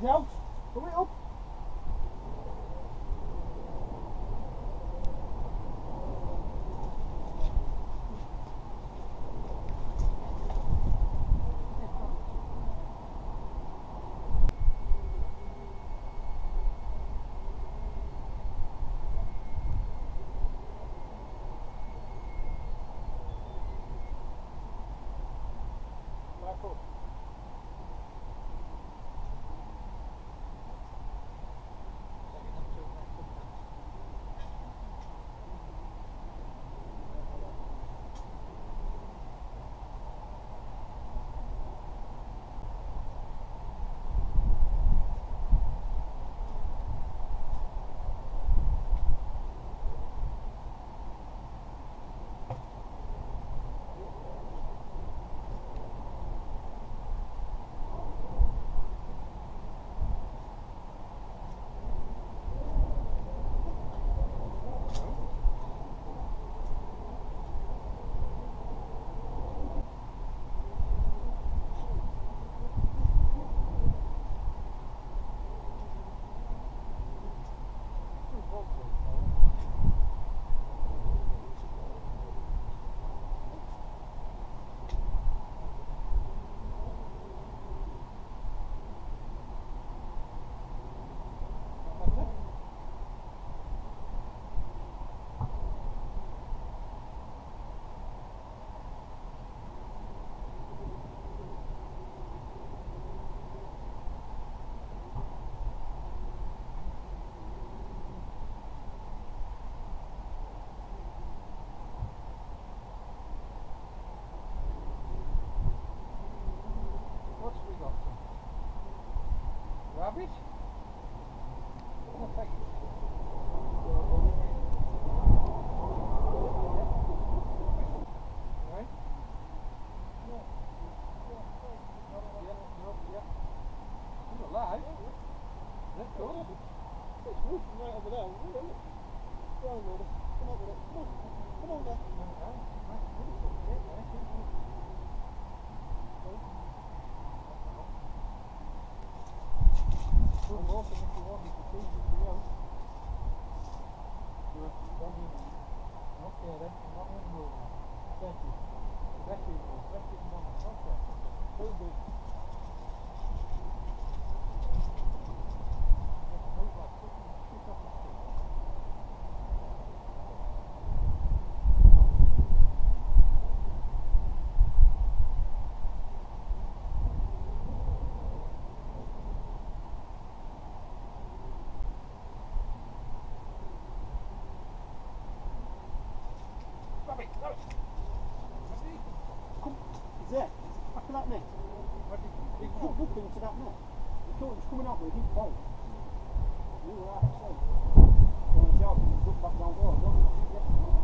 out. Hurry up. Rabbit? I'll take it. Right? Yeah. He's alive. Let's go. It's rooting right over there. Come on, come on with it. Come on. Come on there. Awesome if you want me to see anything else. Okay then, I'm not going to move now. Thank you. Thank you. Okay. Very good. Just move like pick up the stick. Come, it's there. It's back of that net. It jumped up into that net. The thought it was coming out, but it didn't fall. You were half asleep. So I shouted and jumped back down there.